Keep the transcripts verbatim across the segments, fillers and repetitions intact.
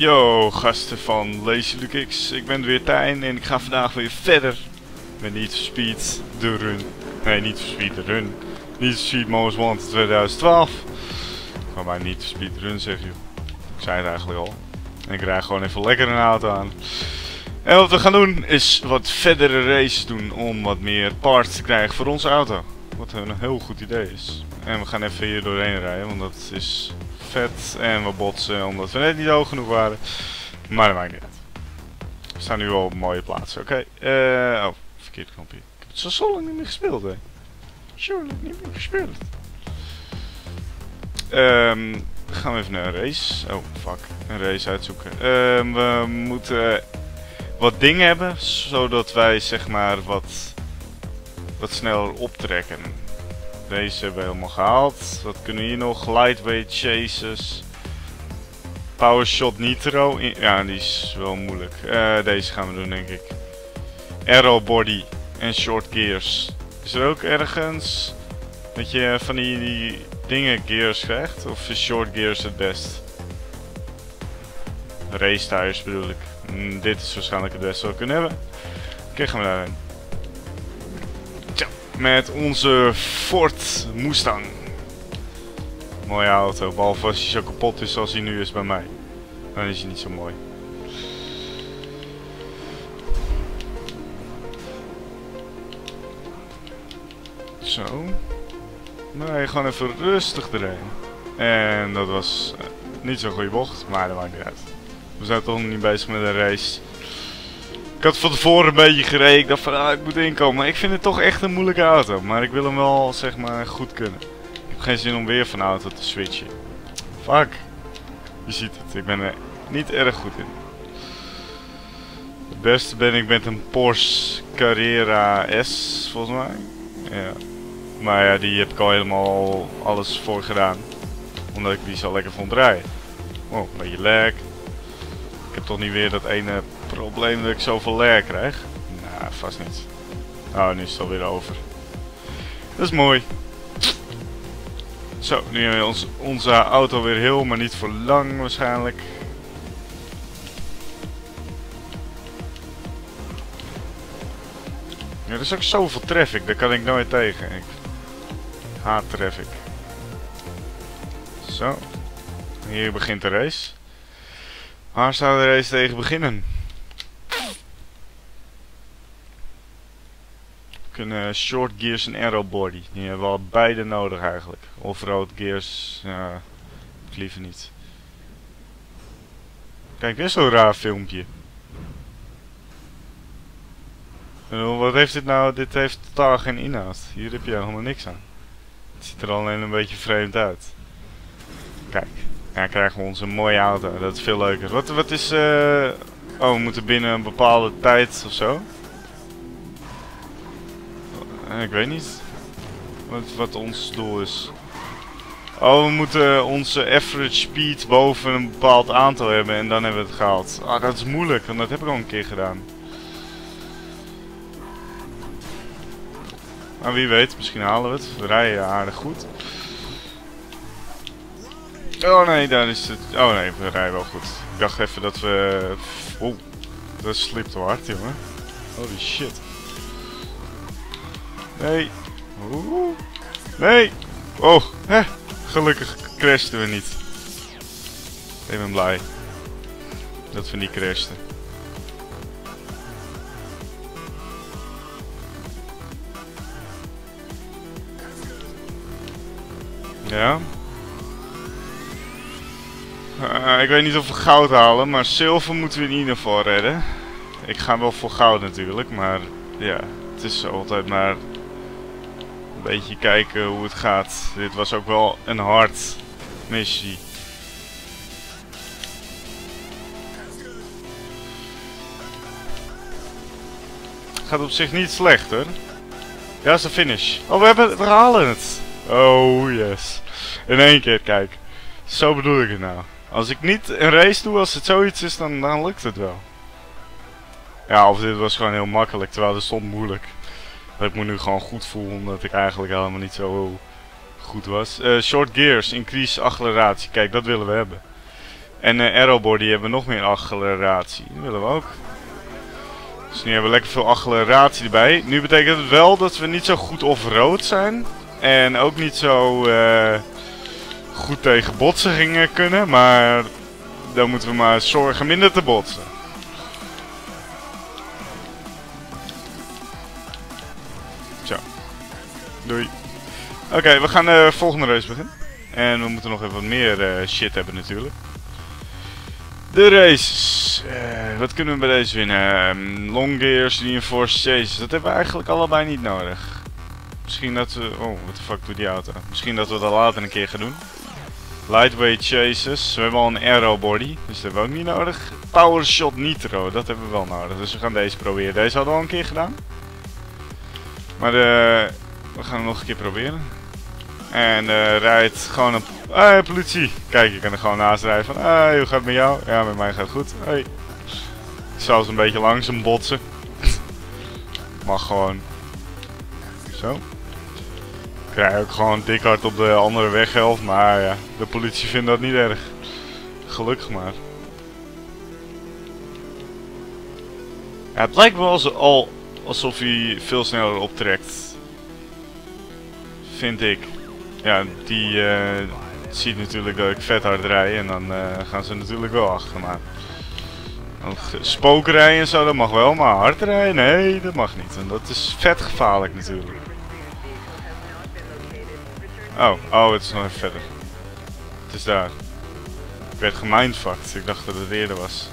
Yo, gasten van LazyLukeX. Ik ben weer Tijn en ik ga vandaag weer verder met Need for Speed de Run. Nee, Need for Speed de Run. Need for Speed Most Wanted twintig twaalf. Ik ga maar Need for Speed Run zeggen, joh. Ik zei het eigenlijk al. En ik rijd gewoon even lekker een auto aan. En wat we gaan doen is wat verdere races doen om wat meer parts te krijgen voor onze auto. Wat een heel goed idee is. En we gaan even hier doorheen rijden, want dat is vet. En we botsen omdat we net niet hoog genoeg waren. Maar dat maakt niet uit. We staan nu al op een mooie plaats. Oké. Okay. Uh, oh, verkeerd knopje. Ik heb het zo, zo lang niet meer gespeeld, hè. Sure, niet meer gespeeld. Um, gaan we even naar een race. Oh, fuck. Een race uitzoeken. Um, we moeten wat dingen hebben, zodat wij zeg maar wat, wat sneller optrekken. Deze hebben we helemaal gehaald. Wat kunnen we hier nog? Lightweight chases. Powershot Nitro. Ja, die is wel moeilijk. Uh, deze gaan we doen, denk ik. Aero body en short gears. Is er ook ergens dat je van die, die dingen gears krijgt? Of is short gears het best? Race tires bedoel ik. Mm, dit is waarschijnlijk het beste wat we kunnen hebben. Oké, okay, gaan we daarheen. Met onze Ford Mustang. Mooie auto, behalve als hij zo kapot is zoals hij nu is bij mij. Dan is hij niet zo mooi. Zo. Nee, gewoon even rustig erin. En dat was uh, niet zo'n goede bocht, maar dat maakt niet uit. We zijn toch nog niet bezig met een race. Ik had van tevoren een beetje gereden. Ik dacht van, ah, ik moet inkomen. Maar ik vind het toch echt een moeilijke auto. Maar ik wil hem wel, zeg maar, goed kunnen. Ik heb geen zin om weer van auto te switchen. Fuck. Je ziet het. Ik ben er niet erg goed in. Het beste ben ik met een Porsche Carrera S, volgens mij. Ja. Maar ja, die heb ik al helemaal alles voor gedaan. Omdat ik die zo lekker vond rijden. Oh, een beetje lag. Ik heb toch niet weer dat ene probleem dat ik zoveel lag krijg? Nou, vast niet. Oh, nu is het alweer over. Dat is mooi. Zo, nu hebben we ons, onze auto weer heel, maar niet voor lang waarschijnlijk. Ja, er is ook zoveel traffic, daar kan ik nooit tegen. Ik haat traffic. Zo. Hier begint de race. Waar zou de race tegen beginnen? We kunnen short gears en aero body. Die hebben we al beide nodig eigenlijk. Off-road gears, ja, ik liever niet. Kijk, dit is zo'n raar filmpje. En wat heeft dit nou? Dit heeft totaal geen inhoud. Hier heb je helemaal niks aan. Het ziet er alleen een beetje vreemd uit. Kijk. Ja, krijgen we onze mooie auto. Dat is veel leuker. Wat, wat is... Uh... Oh, we moeten binnen een bepaalde tijd of zo. Uh, ik weet niet. Wat, wat ons doel is. Oh, we moeten onze average speed boven een bepaald aantal hebben. En dan hebben we het gehaald. Ah, dat is moeilijk. Want dat heb ik al een keer gedaan. Maar wie weet. Misschien halen we het. We rijden aardig goed. Oh nee, daar is het. Oh nee, we rijden wel goed. Ik dacht even dat we. Oeh, dat slipt wel hard, jongen. Holy shit. Nee. Oeh. Nee. Oh, hè. Gelukkig crashten we niet. Ik ben blij dat we niet crashten. Ja. Uh, ik weet niet of we goud halen, maar zilver moeten we in ieder geval redden. Ik ga wel voor goud natuurlijk, maar ja, het is altijd maar een beetje kijken hoe het gaat. Dit was ook wel een hard missie. Gaat op zich niet slecht hoor. Ja, is de finish. Oh, we, hebben, we halen het. Oh yes. In één keer, kijk. Zo bedoel ik het nou. Als ik niet een race doe, als het zoiets is, dan, dan lukt het wel. Ja, of dit was gewoon heel makkelijk, terwijl het stond moeilijk. Dat ik me nu gewoon goed voel, omdat ik eigenlijk helemaal niet zo goed was. Uh, short gears, increase acceleratie. Kijk, dat willen we hebben. En uh, aerobody hebben we nog meer acceleratie. Dat willen we ook. Dus nu hebben we lekker veel acceleratie erbij. Nu betekent het wel dat we niet zo goed off-road zijn. En ook niet zo uh, goed tegen botsingen kunnen. Maar dan moeten we maar zorgen minder te botsen. Zo. Doei. Oké, okay, we gaan de uh, volgende race beginnen. En we moeten nog even wat meer uh, shit hebben natuurlijk. De races. Uh, wat kunnen we bij deze winnen? Um, long gears, reinforced chases. Dat hebben we eigenlijk allebei niet nodig. Misschien dat we... Oh, what the fuck doet die auto? Misschien dat we dat later een keer gaan doen. Lightweight chases. We hebben al een aero body. Dus dat hebben we ook niet nodig. Power shot nitro. Dat hebben we wel nodig. Dus we gaan deze proberen. Deze hadden we al een keer gedaan. Maar uh, we gaan hem nog een keer proberen. En uh, rijdt gewoon een... Hey, politie! Kijk, je kan er gewoon naast rijden van... Hey, hoe gaat het met jou? Ja, met mij gaat het goed. Hey. Zelfs een beetje langzaam botsen. Mag gewoon. Zo. Ik rij ook gewoon dik hard op de andere weghelft. Maar ja, de politie vindt dat niet erg. Gelukkig maar. Ja, het lijkt wel zo al alsof hij veel sneller optrekt. Vind ik. Ja, die uh, ziet natuurlijk dat ik vet hard rij en dan uh, gaan ze natuurlijk wel achter me. Spoken rijden en zo, dat mag wel, maar hard rijden, nee, dat mag niet. En dat is vet gevaarlijk natuurlijk. Oh, oh, het is nog even verder. Het is daar. Ik werd gemindfucked, ik dacht dat het eerder was.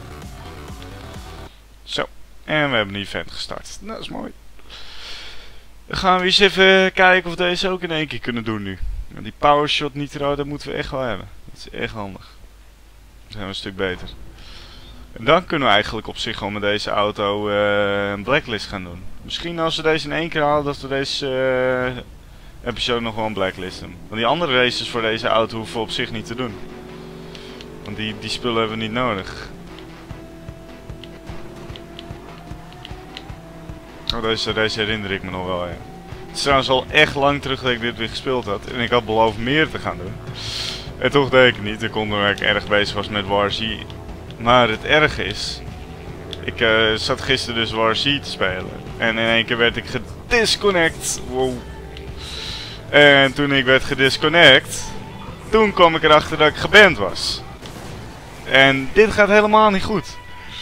Zo, en we hebben een event gestart. Nou, dat is mooi. Dan gaan we eens even kijken of we deze ook in één keer kunnen doen nu. Die power shot nitro, dat moeten we echt wel hebben. Dat is echt handig. Dan zijn we een stuk beter. En dan kunnen we eigenlijk op zich gewoon met deze auto uh, een blacklist gaan doen. Misschien als we deze in één keer halen, dat we deze uh, episode nog wel een blacklist doen. Want die andere races voor deze auto hoeven we op zich niet te doen. Want die, die spullen hebben we niet nodig. Oh, deze race herinner ik me nog wel, ja. Het is trouwens al echt lang terug dat ik dit weer gespeeld had. En ik had beloofd meer te gaan doen. En toch deed ik het niet. Ik kon omdat ik erg bezig was met War Z. Maar het erge is... Ik uh, zat gisteren dus War Z te spelen. En in één keer werd ik gedisconnect. Wow. En toen ik werd gedisconnect... Toen kwam ik erachter dat ik geband was. En dit gaat helemaal niet goed.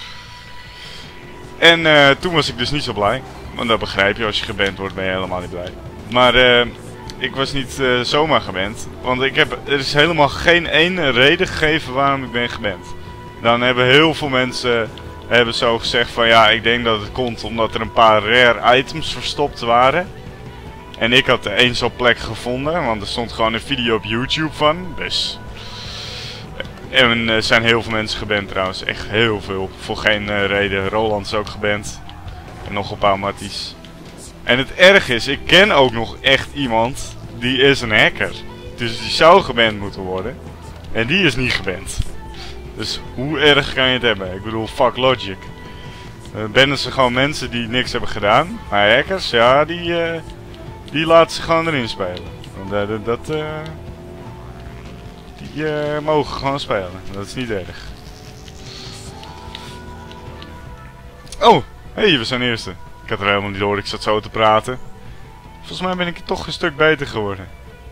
En uh, toen was ik dus niet zo blij. Want dat begrijp je, als je geband wordt ben je helemaal niet blij. Maar uh, ik was niet uh, zomaar geband. Want ik heb, er is helemaal geen ene reden gegeven waarom ik ben geband. Dan hebben heel veel mensen hebben zo gezegd van ja, ik denk dat het komt omdat er een paar rare items verstopt waren. En ik had één zo'n plek gevonden, want er stond gewoon een video op YouTube van. Dus... En er zijn heel veel mensen geband trouwens, echt heel veel. Voor geen uh, reden. Roland is ook geband. En nog een paar matties. En het erg is, ik ken ook nog echt iemand die is een hacker. Dus die zou geband moeten worden. En die is niet geband. Dus hoe erg kan je het hebben? Ik bedoel, fuck logic. Uh, bannen ze gewoon mensen die niks hebben gedaan. Maar hackers, ja, die, uh, die laten ze gewoon erin spelen. Want uh, dat... Uh, Die uh, mogen gewoon spelen. Dat is niet erg. Oh, hé, hey, we zijn eerste. Ik had er helemaal niet door, ik zat zo te praten. Volgens mij ben ik toch een stuk beter geworden.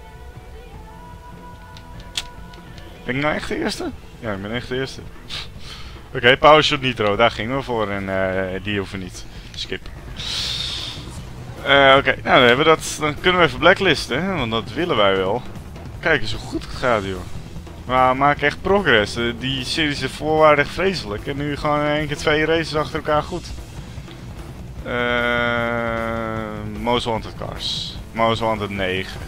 Ben ik nou echt de eerste? Ja, ik ben echt de eerste. Oké, okay, power shot nitro, daar gingen we voor en uh, die hoeven niet. Skip. Uh, Oké, okay. Nou dan hebben we dat. Dan kunnen we even blacklisten, hè? Want dat willen wij wel. Kijk eens hoe goed het gaat, joh. Maar we maken echt progress. Die series ervoor waren echt vreselijk. En nu gewoon in één keer twee races achter elkaar goed. Uh, Most Wanted Cars. Most Wanted negen.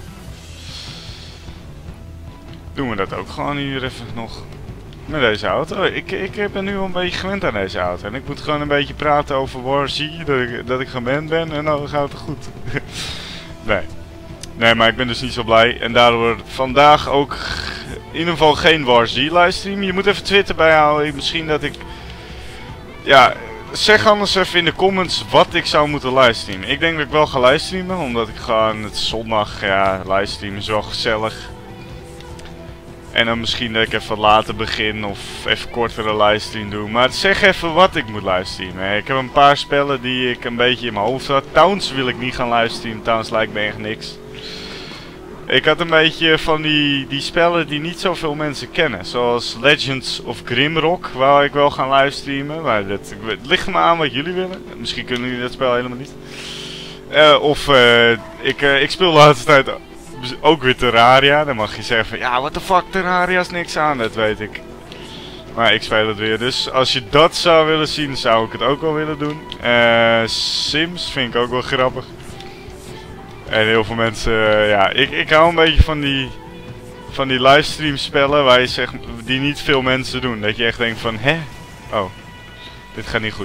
Doen we dat ook gewoon hier even nog. Met deze auto. Ik, ik ben nu al een beetje gewend aan deze auto. En ik moet gewoon een beetje praten over War Z. Dat ik, dat ik gewend ben. En dan gaat het goed. Nee. Nee, maar ik ben dus niet zo blij. En daardoor vandaag ook in ieder geval geen War Z livestream. Je moet even Twitter bijhouden. Misschien dat ik... Ja, zeg anders even in de comments wat ik zou moeten livestreamen. Ik denk dat ik wel ga livestreamen. Omdat ik gewoon het zondag... Ja, livestreamen is wel gezellig. En dan misschien dat ik even later begin of even kortere livestream doe. Maar zeg even wat ik moet livestreamen. Ik heb een paar spellen die ik een beetje in mijn hoofd had. Towns wil ik niet gaan livestreamen. Towns lijkt me echt niks. Ik had een beetje van die, die spellen die niet zoveel mensen kennen. Zoals Legends of Grimrock, waar ik wel gaan livestreamen. Maar dat, het ligt me aan wat jullie willen. Misschien kunnen jullie dat spel helemaal niet. Uh, of uh, ik, uh, ik speel de laatste tijd ook weer Terraria. Dan mag je zeggen van ja, what the fuck, Terraria is niks aan, dat weet ik. Maar ik speel het weer. Dus als je dat zou willen zien, zou ik het ook wel willen doen. Uh, Sims vind ik ook wel grappig. En heel veel mensen, uh, ja, ik, ik hou een beetje van die, van die livestream spellen waar je zegt, die niet veel mensen doen. Dat je echt denkt van, hè? Oh, dit gaat niet goed.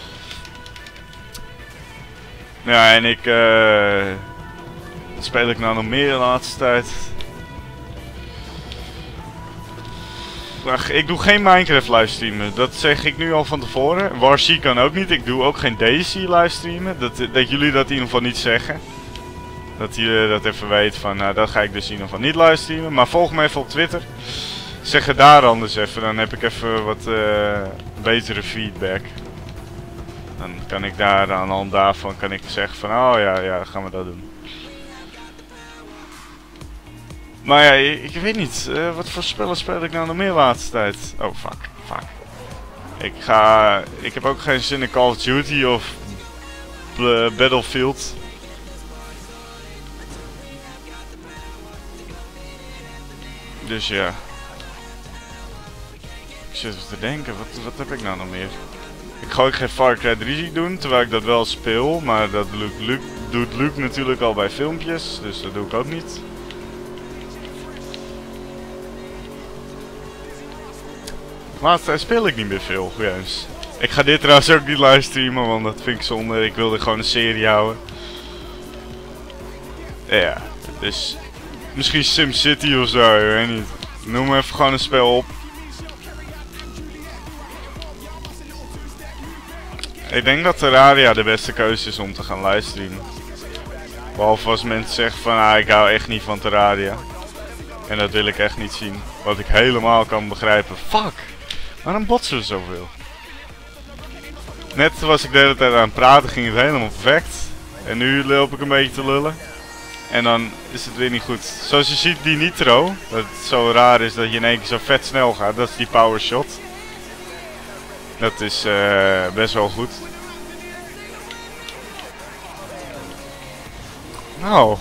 Ja, en ik, uh, wat speel ik nou nog meer de laatste tijd? Ach, ik doe geen Minecraft livestreamen, dat zeg ik nu al van tevoren. Warsi kan ook niet, ik doe ook geen Daisy livestreamen. Dat, dat jullie dat in ieder geval niet zeggen. Dat je dat even weet van, nou dat ga ik dus in ieder geval niet livestreamen. Maar volg me even op Twitter. Zeg het daar anders even, dan heb ik even wat uh, betere feedback. Dan kan ik daar aan de hand daarvan kan ik zeggen van, oh ja, ja, gaan we dat doen. Maar ja, ik, ik weet niet, uh, wat voor spellen speel ik nou nog meer de laatste tijd? Oh fuck, fuck. Ik ga, ik heb ook geen zin in Call of Duty of uh, Battlefield. Dus ja. Ik zit even te denken, wat, wat heb ik nou nog meer? Ik ga ook geen Far Cry drie doen, terwijl ik dat wel speel. Maar dat doet Luc, doet Luc natuurlijk al bij filmpjes, dus dat doe ik ook niet. De laatste tijd speel ik niet meer veel, juist. Ik ga dit trouwens ook niet livestreamen, want dat vind ik zonde. Ik wilde gewoon een serie houden. Ja, dus... Misschien SimCity of zo, ik weet niet. Noem even gewoon een spel op. Ik denk dat Terraria de beste keuze is om te gaan livestreamen. Behalve als mensen zeggen van ah, ik hou echt niet van Terraria. En dat wil ik echt niet zien. Wat ik helemaal kan begrijpen. Fuck! Waarom botsen we zoveel? Net was ik de hele tijd aan het praten, ging het helemaal perfect. En nu loop ik een beetje te lullen. En dan is het weer niet goed. Zoals je ziet die Nitro, dat het zo raar is dat je in één keer zo vet snel gaat. Dat is die power shot. Dat is uh, best wel goed. Nou.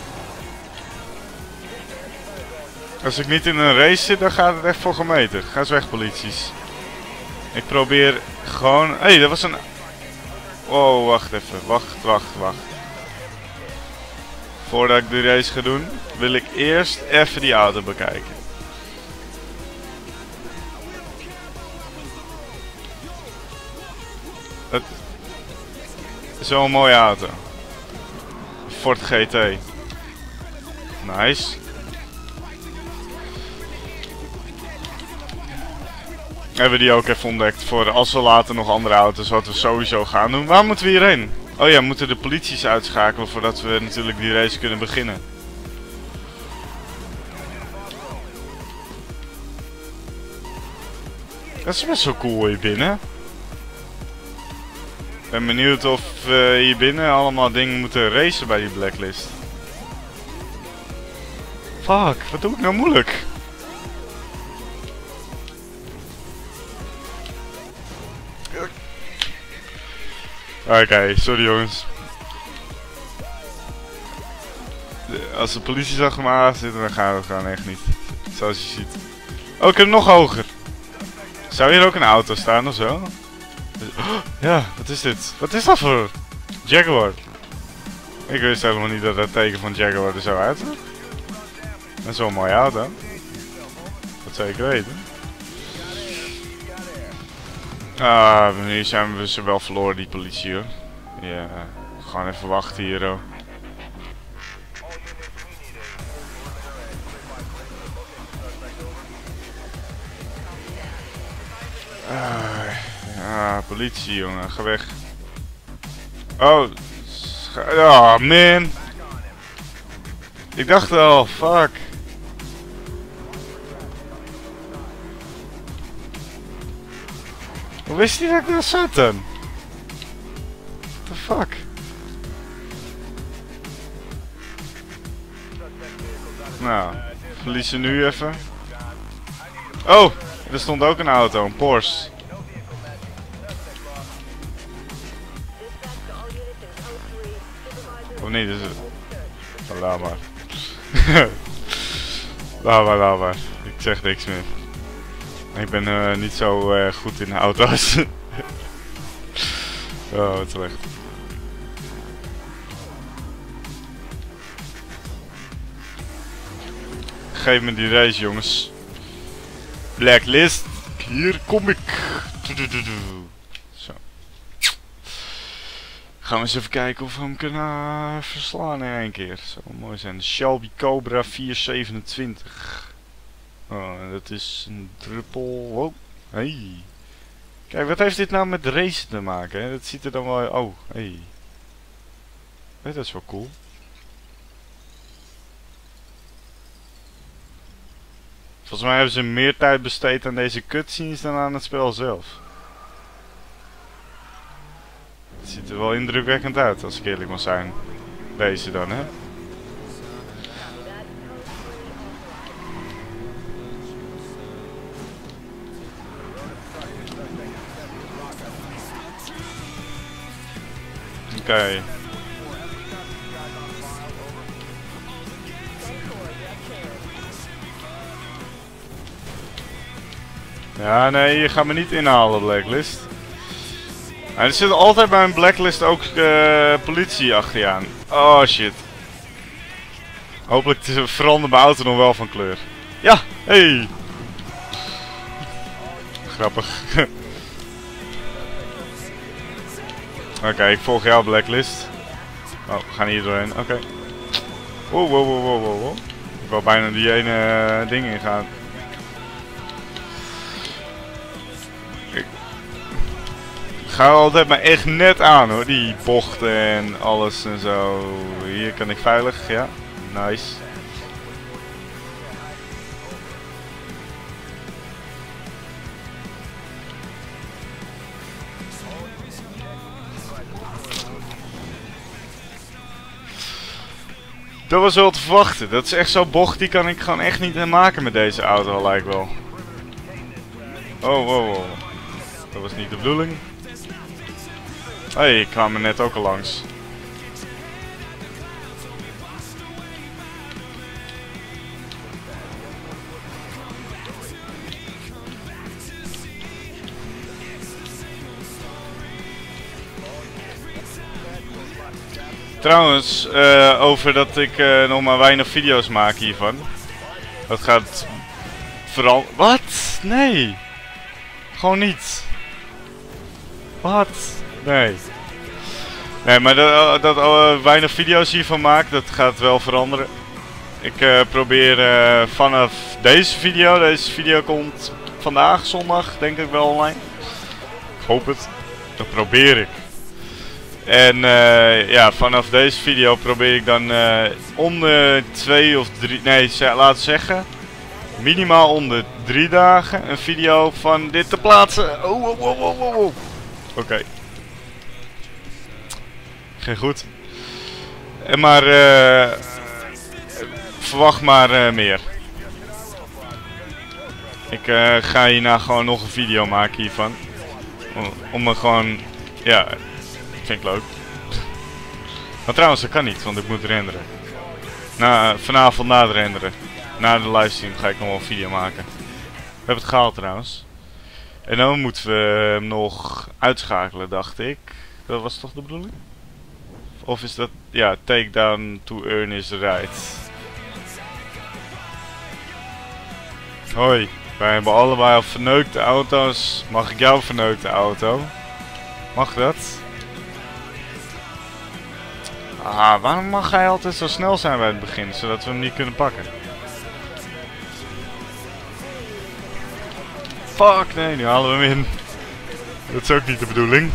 Als ik niet in een race zit, dan gaat het echt voor gemeten. Ga eens weg, polities. Ik probeer gewoon... Hé, hey, dat was een... Oh, wacht even. Wacht, wacht, wacht. Voordat ik de race ga doen, wil ik eerst even die auto bekijken. Het is wel een mooie auto. Ford G T. Nice. Hebben we die ook even ontdekt voor als we later nog andere auto's wat we sowieso gaan doen. Waar moeten we hierheen? Oh ja, we moeten de polities uitschakelen voordat we natuurlijk die race kunnen beginnen. Dat is best wel cool hier binnen. Ik ben benieuwd of we hier binnen allemaal dingen moeten racen bij die blacklist. Fuck, wat doe ik nou moeilijk? Oké, okay, sorry jongens. Als de politie achter me aan zitten, dan gaan we gewoon echt niet. Zoals je ziet. Oh, ik heb nog hoger. Zou hier ook een auto staan of zo? Oh, ja, wat is dit? Wat is dat voor Jaguar? Ik wist helemaal niet dat het teken van Jaguar er zo uitzag. Dat is wel een mooie auto. Dat zeker weten. Ah, nu zijn we ze wel verloren, die politie hoor. Ja, gewoon even wachten hier hoor. Ah, ja, politie jongen, ga weg. Oh, oh man. Ik dacht al, fuck. Hoe wist hij dat ik daar zat dan? What the fuck? Nou, verliezen nu even. Oh, er stond ook een auto, een Porsche. Of niet, is het? Oh, laat maar. laat maar, laat maar. Ik zeg niks meer. Ik ben uh, niet zo uh, goed in auto's. Oh, wat slecht. Geef me die race, jongens. Blacklist. Hier kom ik. Zo. Gaan we eens even kijken of we hem kunnen uh, verslaan in één keer. Zou mooi zijn. Shelby Cobra vier zevenentwintig. Oh, dat is een druppel. Wow. Hey. Kijk, wat heeft dit nou met racen te maken? Hè? Dat ziet er dan wel... Oh, hey. Hey, dat is wel cool. Volgens mij hebben ze meer tijd besteed aan deze cutscenes dan aan het spel zelf. Het ziet er wel indrukwekkend uit, als ik eerlijk mag zijn. Deze dan, hè? Oké. Okay. Ja, nee, je gaat me niet inhalen, Blacklist. En er zit altijd bij een Blacklist ook uh, politie achter je aan. Oh shit. Hopelijk verandert mijn auto nog wel van kleur. Ja, hey. Grappig. Oké, okay, ik volg jou, Blacklist. Oh, we gaan hier doorheen. Oké. Okay. Wow, wow, wow, wow, wow, wow. Ik wil bijna die ene uh, ding ingaan. Ik ga altijd maar echt net aan hoor, die bochten en alles en zo. Hier kan ik veilig, ja. Nice. Dat was wel te verwachten. Dat is echt zo'n bocht, die kan ik gewoon echt niet maken met deze auto, lijkt wel. Oh, wow, wow. Dat was niet de bedoeling. Hé, hey, ik kwam er net ook al langs. Trouwens, uh, over dat ik uh, nog maar weinig video's maak hiervan. Dat gaat vooral... Wat? Nee. Gewoon niet. Wat? Nee. Nee, maar dat, dat uh, weinig video's hiervan maak, dat gaat wel veranderen. Ik uh, probeer uh, vanaf deze video, deze video komt vandaag, zondag, denk ik wel online. Ik hoop het. Dat probeer ik. En uh, ja, vanaf deze video probeer ik dan uh, om de twee of drie, nee, laten we zeggen, minimaal om de drie dagen een video van dit te plaatsen. Oh, oh, oh, oh, oh. Oké. Okay. Geen goed. En maar, uh, verwacht maar uh, meer. Ik uh, ga hierna gewoon nog een video maken hiervan. Om, om me gewoon, ja... Vind ik leuk. Maar trouwens, dat kan niet, want ik moet renderen. Na, vanavond na het renderen. Na de livestream ga ik nog wel een video maken. We hebben het gehaald trouwens. En dan moeten we hem nog uitschakelen, dacht ik. Dat was toch de bedoeling? Of is dat... Ja, takedown to earn is right. Hoi, wij hebben allebei al verneukte auto's. Mag ik jouw verneukte auto? Mag dat? Ah, waarom mag hij altijd zo snel zijn bij het begin, zodat we hem niet kunnen pakken? Fuck, nee, nu halen we hem in. Dat is ook niet de bedoeling.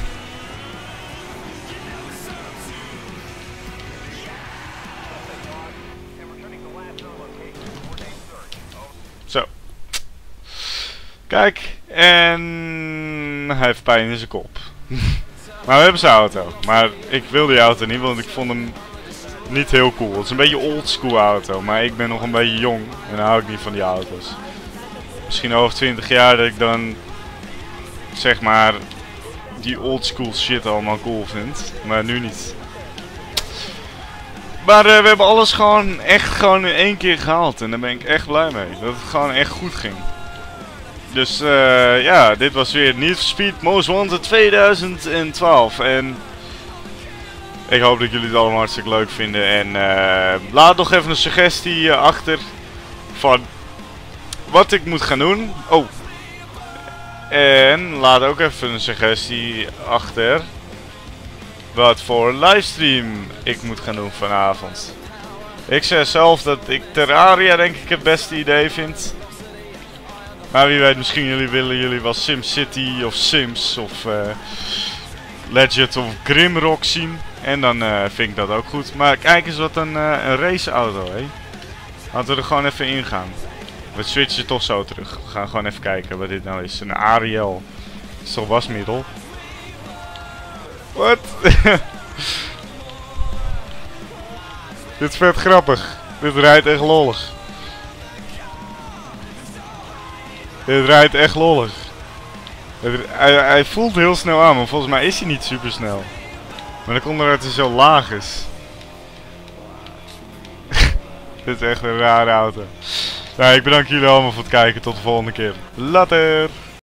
Zo. Kijk, En hij heeft pijn in zijn kop. Maar we hebben zijn auto. Maar ik wil die auto niet, want ik vond hem niet heel cool. Het is een beetje oldschool auto, maar ik ben nog een beetje jong en dan hou ik niet van die auto's. Misschien over twintig jaar dat ik dan, zeg maar, die oldschool shit allemaal cool vind. Maar nu niet. Maar uh, we hebben alles gewoon echt gewoon in één keer gehaald. En daar ben ik echt blij mee. Dat het gewoon echt goed ging. Dus uh, ja, dit was weer Need for Speed Most Wanted tweeduizend twaalf. En ik hoop dat jullie het allemaal hartstikke leuk vinden. En uh, laat nog even een suggestie uh, achter van wat ik moet gaan doen. Oh. En laat ook even een suggestie achter wat voor livestream ik moet gaan doen vanavond. Ik zeg zelf dat ik Terraria denk ik het beste idee vind. Maar wie weet, misschien jullie willen jullie wel SimCity of Sims of uh, Legend of Grimrock zien. En dan uh, vind ik dat ook goed. Maar kijk eens wat een, uh, een raceauto, hé. Laten we er gewoon even in gaan. We switchen toch zo terug. We gaan gewoon even kijken wat dit nou is. Een Ariel. Dat is toch wasmiddel? Wat? Dit is vet grappig. Dit rijdt echt lollig. Dit rijdt echt lollig. Het, hij, hij voelt heel snel aan, maar volgens mij is hij niet super snel. Maar dan komt er dat hij zo laag is. Dit is echt een rare auto. Nou, ik bedank jullie allemaal voor het kijken. Tot de volgende keer. Later!